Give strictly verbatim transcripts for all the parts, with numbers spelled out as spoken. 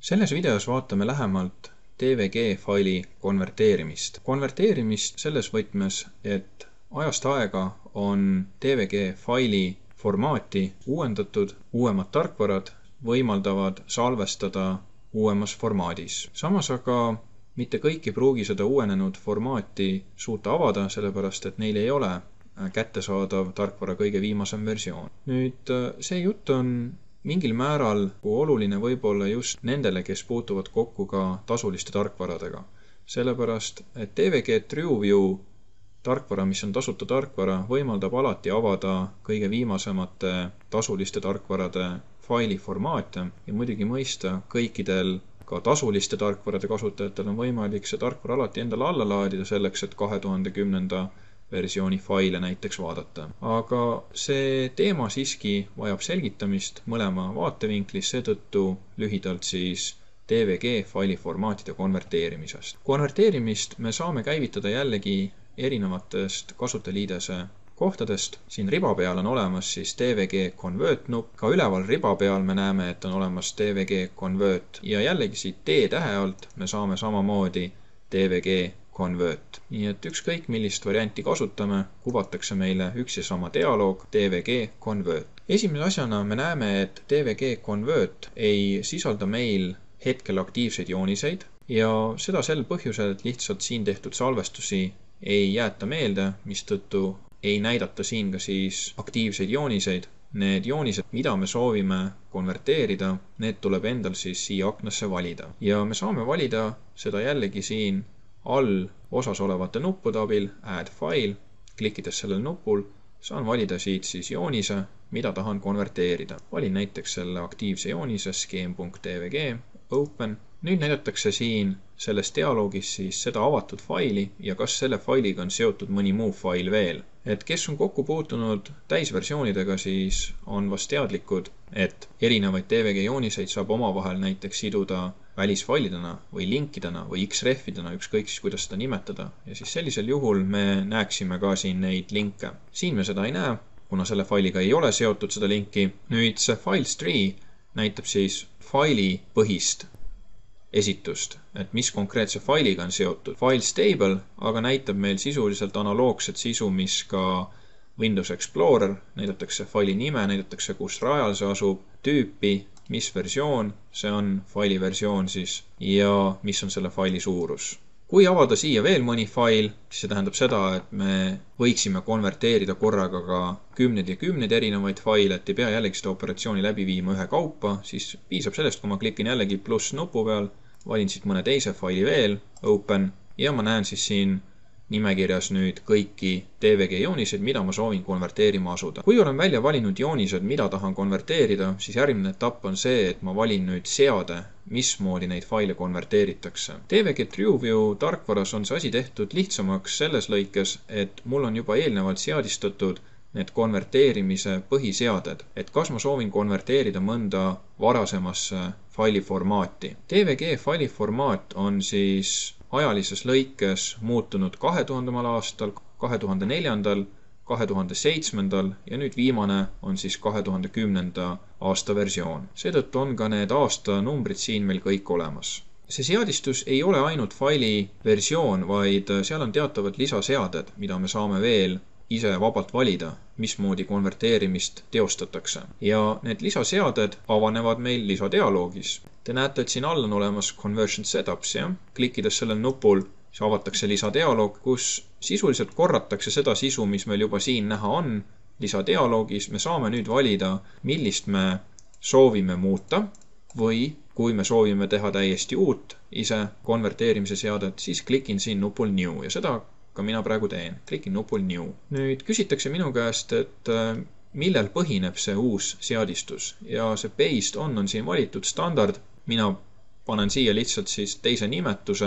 Selles videos vaatame lähemalt D V G-faili konverteerimist. Konverteerimist selles võtmes, et ajast aega on D V G-faili formaati uuendatud, uuemad tarkvarad võimaldavad salvestada uuemas formaadis. Samas aga mitte kõik ei pruugi seda uuenenud formaati suuta avada, sellepärast et neil ei ole kättesaadav tarkvara kõige viimasem versioon. Nüüd see jutt on mingil määral oluline võib-olla just nendele, kes puutuvad kokku ka tasuliste tarkvaradega. Sellepärast, et D V G TrueView tarkvara, mis on tasuta tarkvara, võimaldab alati avada kõige viimasemate tasuliste tarkvarade faili formaate ja muidugi mõista kõikidel ka tasuliste tarkvarade kasutajatel on võimalik see tarkvara alati endale alla laadida selleks, et kahe tuhande kümnenda versiooni faile näiteks vaadata. Aga see teema siiski vajab selgitamist mõlema vaatevinklis, seetõttu lühidalt siis D V G faili formaatide konverteerimisest. Konverteerimist me saame käivitada jällegi erinevatest kasutajaliidese kohtadest. Siin riba peal on olemas siis D V G Convert nupp, ka üleval riba peal me näeme, et on olemas D V G Convert ja jällegi siit D tähe alt me saame samamoodi D V G Convert. Nii et ükskõik millist varianti kasutame, kuvatakse meile üks ja sama dialoog D V G Convert. Esimese asjana me näeme, et D V G Convert ei sisalda meil hetkel aktiivseid jooniseid ja seda sel põhjusel, et lihtsalt siin tehtud salvestusi ei jäeta meelde, mistõttu ei näidata siin ka siis aktiivseid jooniseid. Need joonised, mida me soovime konverteerida, need tuleb endal siis siia aknasse valida. Ja me saame valida seda jällegi siin all osas olevate nuppude abil Add File, klikkides sellel nupul, saan valida siit siis joonise, mida tahan konverteerida. Valin näiteks selle aktiivse joonise scheme.dvg, Open. Nüüd näidatakse siin selles dialoogis siis seda avatud faili ja kas selle failiga on seotud mõni muu fail veel. Et kes on kokku puutunud täisversioonidega, siis on vast teadlikud, et erinevaid D V G jooniseid saab omavahel näiteks siduda välisfailidena või linkidena või X-refidena, ükskõik siis kuidas seda nimetada. Ja siis sellisel juhul me näeksime ka siin neid linke. Siin me seda ei näe, kuna selle failiga ei ole seotud seda linki. Nüüd see FileStree näitab siis faili põhist esitust, et mis konkreetse failiga on seotud. FileStable aga näitab meil sisuliselt analoogset sisu, mis ka Windows Explorer, näidatakse faili nime, näidatakse kus rajal see asub, tüüpi, mis versioon, see on faili versioon siis, ja mis on selle faili suurus. Kui avada siia veel mõni fail, siis see tähendab seda, et me võiksime konverteerida korraga ka kümned ja kümned erinevaid faile, et ei pea jällegi seda operatsiooni läbi viima ühe kaupa, siis piisab sellest, kui ma klikin jällegi pluss nupu peal, valin siit mõne teise faili veel, Open, ja ma näen siis siin nimekirjas nüüd kõiki D V G jooniseid, mida ma soovin konverteerima asuda. Kui olen välja valinud joonised, mida tahan konverteerida, siis järgmine etapp on see, et ma valin nüüd seade, mismoodi neid faile konverteeritakse. D V G TrueView tarkvaras on see asi tehtud lihtsamaks selles lõikes, et mul on juba eelnevalt seadistatud need konverteerimise põhiseaded, et kas ma soovin konverteerida mõnda varasemasse faili formaati. D V G faili formaat on siis ajalises lõikes muutunud kahe tuhandendal aastal, kahe tuhande neljandal, kahe tuhande seitsmendal ja nüüd viimane on siis kahe tuhande kümnenda aasta versioon. Seetõttu on ka need aasta numbrid siin meil kõik olemas. See seadistus ei ole ainult faili versioon, vaid seal on teatavad lisaseaded, mida me saame veel ise vabalt valida, mismoodi konverteerimist teostatakse. Ja need lisaseaded avanevad meil lisadialoogis. Te näete, et siin all on olemas Conversion Setups, ja? Klikkides sellel nupul, siis avatakse lisadialoog, kus sisuliselt korratakse seda sisu, mis meil juba siin näha on. Lisadialoogis me saame nüüd valida, millist me soovime muuta või kui me soovime teha täiesti uut ise konverteerimise seadet, siis klikin siin nupul New ja seda ka mina praegu teen. Klikin nupul New. Nüüd küsitakse minu käest, et millel põhineb see uus seadistus ja see based on on siin valitud standard. Mina panen siia lihtsalt siis teise nimetuse,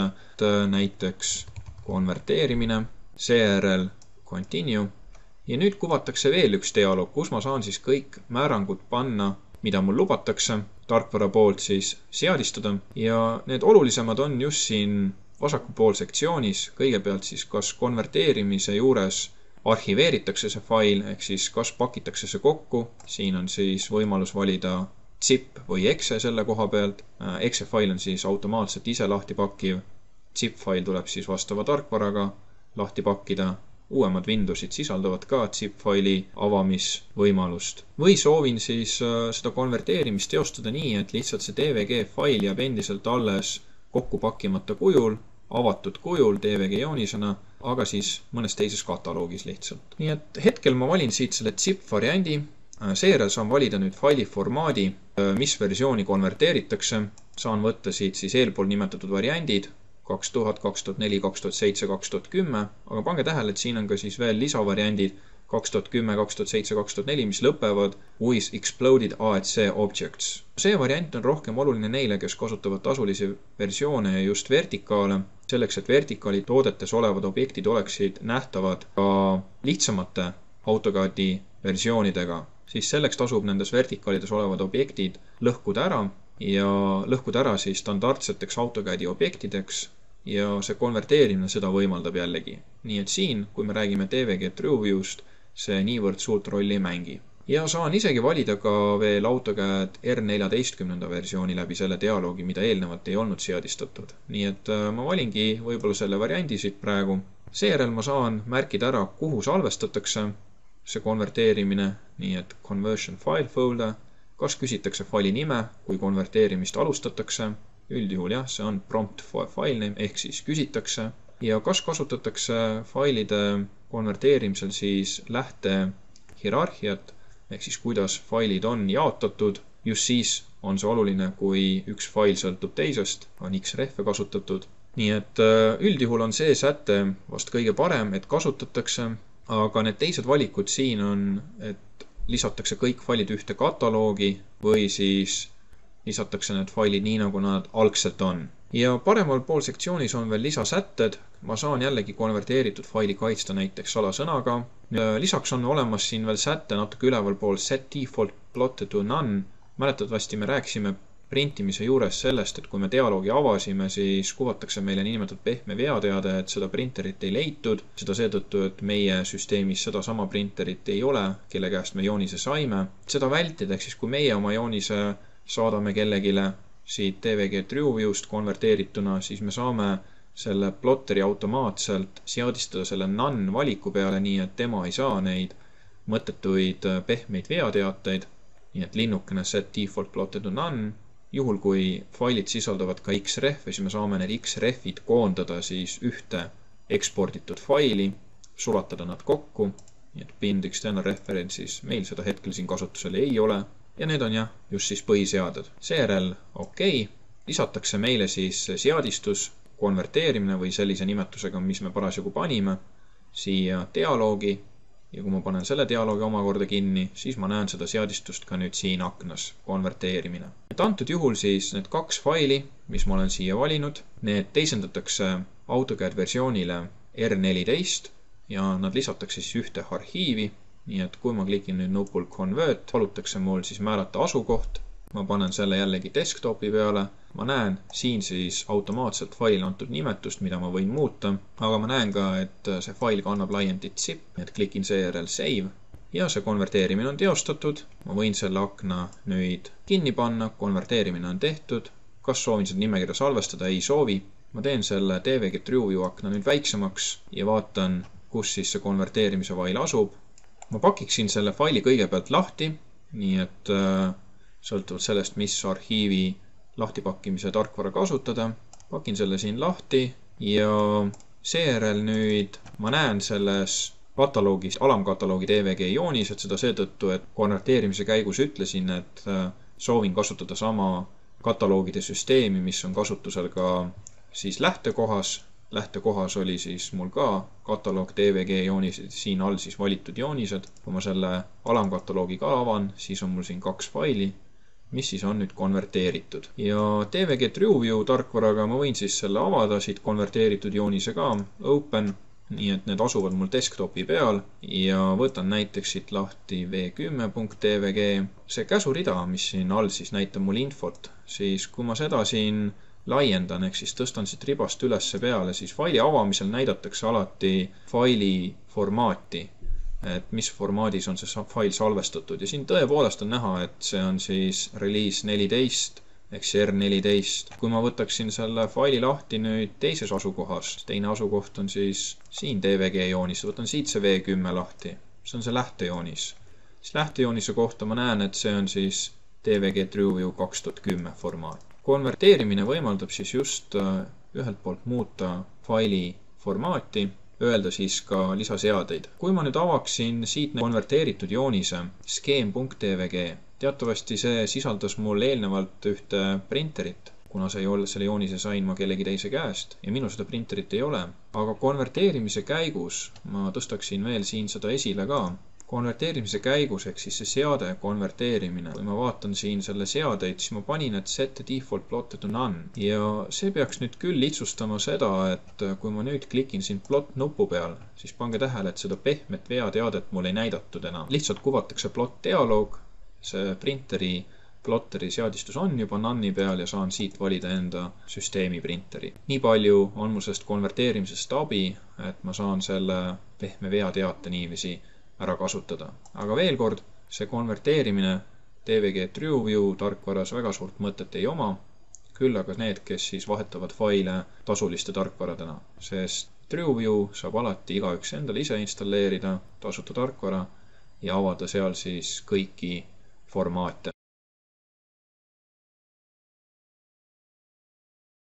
näiteks konverteerimine, seejärel continue ja nüüd kuvatakse veel üks dialoog, kus ma saan siis kõik määrangud panna, mida mul lubatakse tarkvara poolt siis seadistada ja need olulisemad on just siin vasakupool sektsioonis, kõigepealt siis kas konverteerimise juures arhiveeritakse see fail, ehk siis kas pakitakse see kokku, siin on siis võimalus valida zip või exe selle koha pealt. Exe fail on siis automaatselt ise lahti pakkiv. Zip fail tuleb siis vastava tarkvaraga lahti pakkida. Uuemad Windowsid sisaldavad ka zip faili avamisvõimalust. Või soovin siis seda konverteerimist teostada nii, et lihtsalt see D V G fail jääb endiselt alles kokku pakkimata kujul, avatud kujul D V G joonisena, aga siis mõnes teises kataloogis lihtsalt. Nii et hetkel ma valin siit selle zip variandi. Seejärel saan valida nüüd faili formaadi, mis versiooni konverteeritakse. Saan võtta siit siis eelpool nimetatud variandid kaks tuhat, kaks tuhat neli, kaks tuhat seitse, kaks tuhat kümme, aga pange tähele, et siin on ka siis veel lisavariandid kaks tuhat kümme, kaks tuhat seitse, kaks tuhat neli, mis lõpevad with exploded A E C objects. See variant on rohkem oluline neile, kes kasutavad tasulisi versioone ja just vertikaale, selleks, et vertikaali toodetes olevad objektid oleksid nähtavad ka lihtsamate AutoCAD-i versioonidega. Siis selleks tasub nendes vertikaalides olevad objektid lõhkuda ära ja lõhkuda ära siis standardseteks AutoCAD-i objektideks ja see konverteerimine seda võimaldab jällegi. Nii et siin, kui me räägime D V G TrueView'st, see niivõrd suurt rolli ei mängi. Ja saan isegi valida ka veel AutoCAD R neliteist versiooni läbi selle dialoogi, mida eelnevalt ei olnud seadistatud. Nii et ma valingi võib-olla selle variandi siit praegu. Seejärel ma saan märkida ära, kuhu salvestatakse see konverteerimine, nii et conversion file folder, kas küsitakse faili nime, kui konverteerimist alustatakse, üldjuhul jah, see on prompt for file name, ehk siis küsitakse, ja kas kasutatakse failide konverteerimisel siis lähte hierarhiat, ehk siis kuidas failid on jaotatud, just siis on see oluline, kui üks fail sõltub teisest, on X-ref'e kasutatud. Nii et üldjuhul on see säte vast kõige parem, et kasutatakse, aga need teised valikud siin on, et lisatakse kõik failid ühte kataloogi või siis lisatakse need failid nii, nagu nad algselt on. Ja paremal pool sektsioonis on veel lisasätted. Ma saan jällegi konverteeritud faili kaitsta näiteks salasõnaga. Lisaks on olemas siin veel sätte natuke üleval pool set default plotted to none. Mäletavasti me rääkisime printimise juures sellest, et kui me dialoogi avasime, siis kuvatakse meile niinimetatud pehme veateade, et seda printerit ei leitud. Seda seetõttu, et meie süsteemis seda sama printerit ei ole, kelle käest me joonise saime. Seda vältida, ehk siis kui meie oma joonise saadame kellegile siit D V G TrueView'st konverteerituna, siis me saame selle plotteri automaatselt seadistada selle none valiku peale, nii et tema ei saa neid mõttetuid pehmeid veateateid. Nii et linnukene set default plotted to none. Juhul, kui failid sisaldavad ka X-ref'e, siis me saame need X-ref'id koondada siis ühte eksporditud faili, sulatada nad kokku. Nii et bind external references meil seda hetkel siin kasutusel ei ole. Ja need on jah, just siis põhiseaded. Seejärel OK, lisatakse meile siis seadistus, konverteerimine või sellise nimetusega, mis me parasjagu panime, siia dialoogi. Ja kui ma panen selle dialoogi omakorda kinni, siis ma näen seda seadistust ka nüüd siin aknas, konverteerimine. Et antud juhul siis need kaks faili, mis ma olen siia valinud, need teisendatakse AutoCAD versioonile R neliteist ja nad lisatakse siis ühte arhiivi. Nii et kui ma klikin nüüd nupul Convert, palutakse mul siis määrata asukoht. Ma panen selle jällegi desktopi peale. Ma näen siin siis automaatselt faili antud nimetust, mida ma võin muuta, aga ma näen ka, et see fail kannab laiendit zip, et klikin seejärel save ja see konverteerimine on teostatud. Ma võin selle akna nüüd kinni panna, konverteerimine on tehtud. Kas soovin seda nimekirja salvestada? Ei soovi. Ma teen selle D V G TrueView akna nüüd väiksemaks ja vaatan, kus siis see konverteerimise fail asub. Ma pakiksin selle faili kõigepealt lahti, nii et sõltuvalt sellest, mis arhiivi lahtipakkimise tarkvara kasutada. Pakin selle siin lahti ja seejärel nüüd ma näen selles kataloogis, alamkataloogi D V G joonised, seda seetõttu, et konverteerimise käigus ütlesin, et soovin kasutada sama kataloogide süsteemi, mis on kasutusel ka siis lähtekohas. Lähtekohas oli siis mul ka kataloog D V G joonised, siin all siis valitud joonised. Kui ma selle alamkataloogi ka avan, siis on mul siin kaks faili, mis siis on nüüd konverteeritud. Ja D V G TrueView tarkvaraga ma võin siis selle avada, siit konverteeritud joonise ka, open, nii et need asuvad mul desktopi peal ja võtan näiteks siit lahti v kümme punkt d v g. See käsurida, mis siin all siis näitab mul infot, siis kui ma seda siin laiendan, ehk siis tõstan siit ribast ülesse peale, siis faili avamisel näidatakse alati faili formaati. et mis formaadis on see fail salvestatud ja siin tõepoolest on näha, et see on siis release neliteist ehk see R neliteist. Kui ma võtaksin selle faili lahti nüüd teises asukohas, teine asukoht on siis siin D V G joonis, võtan siit see V kümme lahti, see on see lähtejoonis. Siis lähtejoonise kohta ma näen, et see on siis D V G TrueView kaks tuhat kümme formaat. Konverteerimine võimaldab siis just ühelt poolt muuta faili formaati, öelda siis ka lisaseadeid. Kui ma nüüd avaksin siit konverteeritud joonise scheme.dvg, teatavasti see sisaldas mul eelnevalt ühte printerit, kuna see ei ole, selle joonise sain ma kellegi teise käest ja minu seda printerit ei ole. Aga konverteerimise käigus, ma tõstaksin veel siin seda esile ka, konverteerimise käigus ehk siis see seade konverteerimine. Kui ma vaatan siin selle seadeid, siis ma panin, et set default plotted to none. Ja see peaks nüüd küll lihtsustama seda, et kui ma nüüd klikin siin plot nupu peal, siis pange tähele, et seda pehmet veateadet mul ei näidatud enam. Lihtsalt kuvatakse plot dialoog, see printeri plotteri seadistus on juba none'i peal ja saan siit valida enda süsteemi printeri. Nii palju on mul sellest konverteerimisest abi, et ma saan selle pehme veateate niiviisi ära kasutada. Aga veel kord, see konverteerimine D V G TrueView tarkvaras väga suurt mõtet ei oma, küll aga need, kes siis vahetavad faile tasuliste tarkvaradena, sest TrueView saab alati igaüks endale ise installeerida tasuta tarkvara ja avada seal siis kõiki formaate.